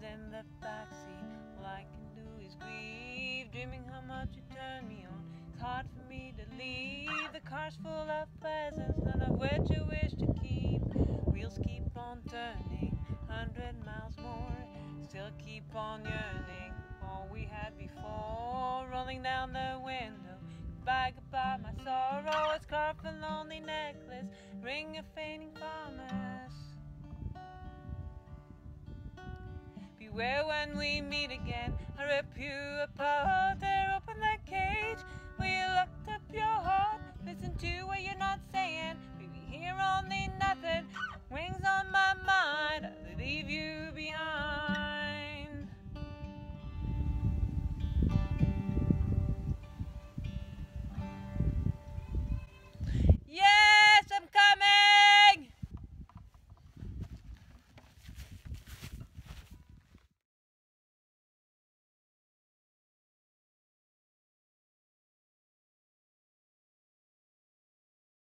in the backseat. All I can do is grieve, dreaming how much you turn me on. It's hard for me to leave. The car's full of presents, none of which I wish to keep. Wheels keep on turning, 100 miles more. Still keep on yearning, all we had before. Rolling down the window, goodbye, goodbye, my sorrow. A scarf, a lonely necklace, ring a fainting promise. Beware when we meet again, I rip you apart. Tear open the cage where you locked up your heart. Listen to what you're not saying, baby, hear only nothing. Wings on my